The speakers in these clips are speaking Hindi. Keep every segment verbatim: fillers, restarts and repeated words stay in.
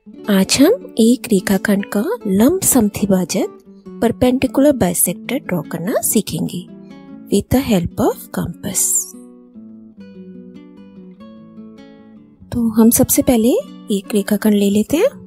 आज हम एक रेखाखंड का लंब समद्विभाजक परपेंडिकुलर बाइसेक्टर ड्रॉ करना सीखेंगे with the help of compass. तो हम सबसे पहले एक रेखाखंड ले लेते हैं।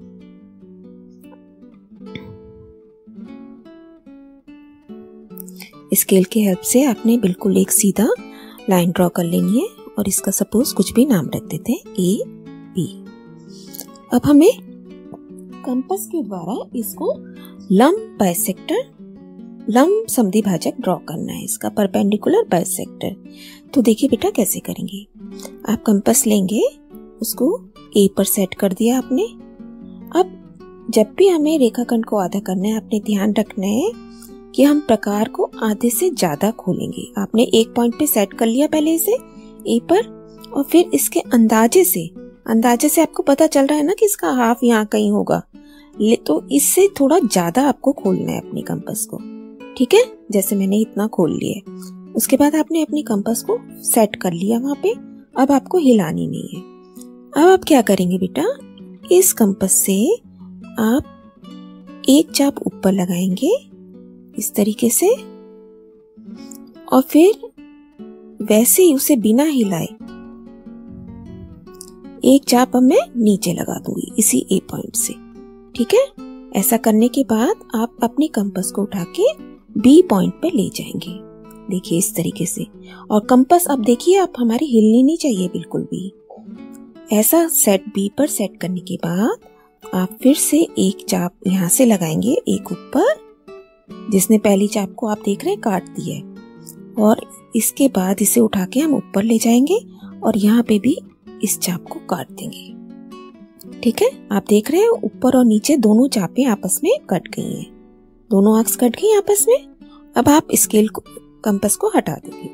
स्केल की हेल्प से आपने बिल्कुल एक सीधा लाइन ड्रॉ कर लेनी है और इसका सपोज कुछ भी नाम रख देते हैं, ए बी। अब हमें कंपास के द्वारा इसको लंब बाइसेक्टर लंब समद्विभाजक ड्रॉ करना है, इसका परपेंडिकुलर बाइसेक्टर। तो देखिए बेटा कैसे करेंगे। आप कंपास लेंगे, उसको ए पर सेट कर दिया आपने। अब जब भी हमें रेखाखंड को आधा करना है, आपने ध्यान रखना है कि हम प्रकार को आधे से ज्यादा खोलेंगे। आपने एक पॉइंट पे सेट कर लिया पहले इसे ए पर, और फिर इसके अंदाजे से अंदाजे से आपको पता चल रहा है ना कि इसका हाफ यहाँ कहीं होगा, तो इससे थोड़ा ज्यादा आपको खोलना है अपनी कंपास को। ठीक है, जैसे मैंने इतना खोल लिया है। उसके बाद आपने अपनी कंपास को सेट कर लिया वहां पे। अब आपको हिलानी नहीं है। अब आप क्या करेंगे बेटा, इस कंपास से आप एक चाप ऊपर लगाएंगे इस तरीके से, और फिर वैसे ही उसे बिना हिलाए एक चाप अब मैं नीचे लगा दूंगी इसी ए पॉइंट से। ठीक है, ऐसा करने के बाद आप अपनी कंपास को उठा के बी पॉइंट पे ले जाएंगे। देखिए इस तरीके से। और कंपास अब देखिए आप हमारी हिलनी नहीं चाहिए बिल्कुल भी। ऐसा सेट बी पर सेट करने के बाद आप फिर से एक चाप यहाँ से लगाएंगे, एक ऊपर, जिसने पहली चाप को आप देख रहे हैं काट दी है, और इसके बाद इसे उठा के हम ऊपर ले जाएंगे और यहाँ पे भी इस चाप को काट देंगे। ठीक है, आप देख रहे हैं ऊपर और नीचे दोनों चापें आपस में कट गई हैं, दोनों आर्क्स कट गई आपस में। अब आप स्केल को कंपास को हटा देंगे।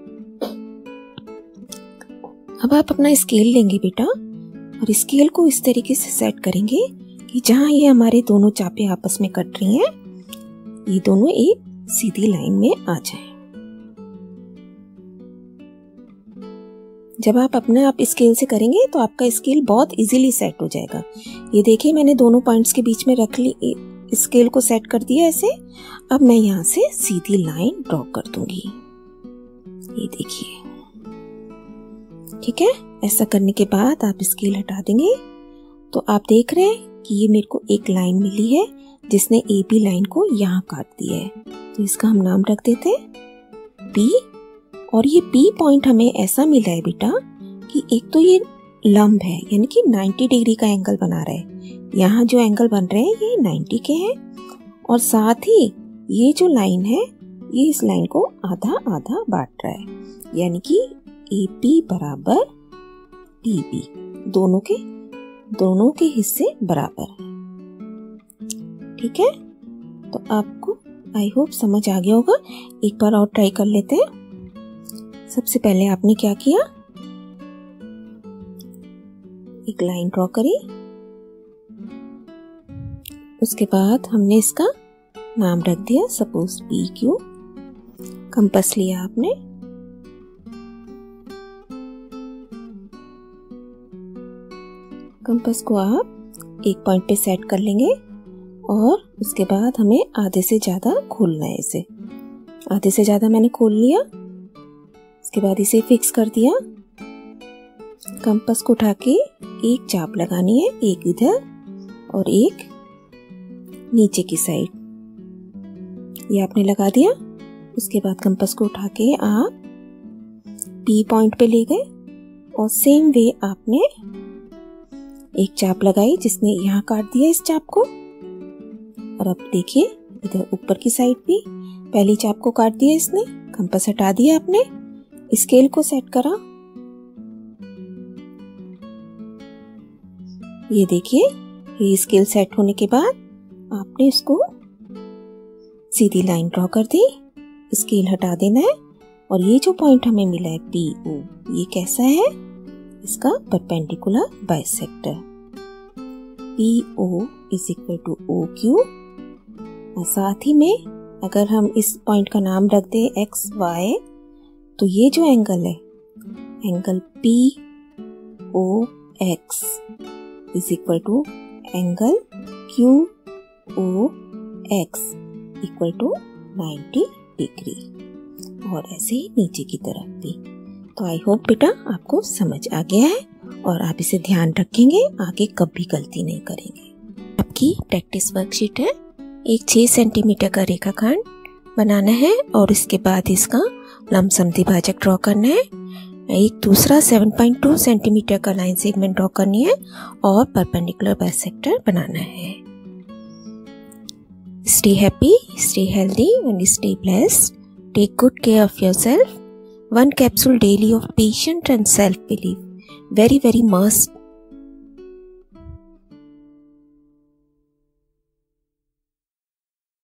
अब आप अपना स्केल लेंगे बेटा, और स्केल को इस तरीके से सेट करेंगे कि जहां ये हमारे दोनों चापें आपस में कट रही हैं, ये दोनों एक सीधी लाइन में आ जाएं। जब आप अपने आप स्केल से करेंगे तो आपका स्केल बहुत इजीली सेट हो जाएगा। ये देखिए मैंने दोनों पॉइंट्स के बीच में रख ली, स्केल को सेट कर दिया ऐसे। अब मैं यहाँ से सीधी लाइन ड्रॉ कर दूंगी, ये देखिए। ठीक है, ऐसा करने के बाद आप स्केल हटा देंगे तो आप देख रहे हैं कि ये मेरे को एक लाइन मिली है जिसने ए बी लाइन को यहाँ काट दिया है। तो इसका हम नाम रख देते हैं बी। और ये बी पॉइंट हमें ऐसा मिला है बेटा कि एक तो ये लंब है, यानी कि नब्बे डिग्री का एंगल बना रहा है। यहाँ जो एंगल बन रहे हैं ये नब्बे के हैं, और साथ ही ये जो लाइन है ये इस लाइन को आधा आधा बांट रहा है, यानी कि ए पी बराबर डी बी, दोनों के दोनों के हिस्से बराबर है। ठीक है, तो आपको आई होप समझ आ गया होगा। एक बार और ट्राई कर लेते हैं। सबसे पहले आपने क्या किया, एक लाइन ड्रॉ करी, उसके बाद हमने इसका नाम रख दिया सपोज पी क्यू। कंपास लिया आपने, कंपास को आप एक पॉइंट पे सेट कर लेंगे, और उसके बाद हमें आधे से ज्यादा खोलना है इसे। आधे से ज्यादा मैंने खोल लिया। उसके बाद इसे फिक्स कर दिया। कंपास को उठा के एक चाप लगानी है, एक इधर और एक नीचे की साइड, ये आपने लगा दिया। उसके बाद कंपास को उठा के आप पी पॉइंट पे ले गए, और सेम वे आपने एक चाप लगाई जिसने यहाँ काट दिया इस चाप को। और अब देखिए इधर ऊपर की साइड भी पहली चाप को काट दिया इसने। कंपास हटा दिया आपने, स्केल को सेट करा। ये देखिए ये स्केल सेट होने के बाद आपने इसको सीधी लाइन ड्रॉ कर दी, स्केल हटा देना है। और ये जो पॉइंट हमें मिला है पी ओ, ये कैसा है, इसका perpendicular bisector. P O is equal to O Q. और साथ ही में अगर हम इस पॉइंट का नाम रख दें एक्स वाई, तो ये जो एंगल है, angle P O X is equal to angle Q O X equal to ninety degree, और ऐसे ही नीचे की तरफ भी। तो आई होप बेटा आपको समझ आ गया है और आप इसे ध्यान रखेंगे, आगे कभी गलती नहीं करेंगे। आपकी प्रैक्टिस वर्कशीट है। एक छह सेंटीमीटर का रेखाखंड बनाना है और इसके बाद इसका लंबसम द्विभाजक ड्रॉ करना है। एक दूसरा सात पॉइंट दो सेंटीमीटर का लाइन सेगमेंट ड्रॉ करनी है और परपेंडिकुलर बाइसेक्टर बनाना है। Stay happy, stay healthy and stay blessed. Take good care of yourself. One capsule daily of patience and self-belief very very must